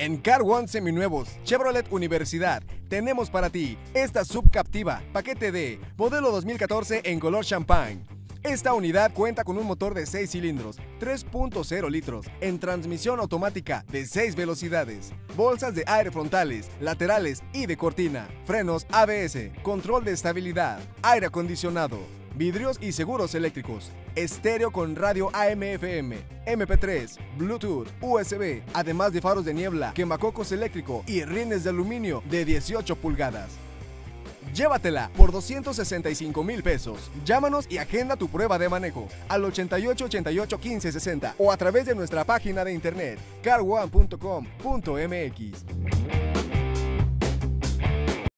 En Car One Seminuevos, Chevrolet Universidad, tenemos para ti esta sub Captiva, paquete D, modelo 2014 en color champán. Esta unidad cuenta con un motor de 6 cilindros, 3.0 litros, en transmisión automática de 6 velocidades, bolsas de aire frontales, laterales y de cortina, frenos ABS, control de estabilidad, aire acondicionado, vidrios y seguros eléctricos, estéreo con radio AM/FM, MP3, Bluetooth, USB, además de faros de niebla, quemacocos eléctrico y rines de aluminio de 18 pulgadas. Llévatela por 265,000 pesos. Llámanos y agenda tu prueba de manejo al 88 88 15 60 o a través de nuestra página de internet carone.com.mx.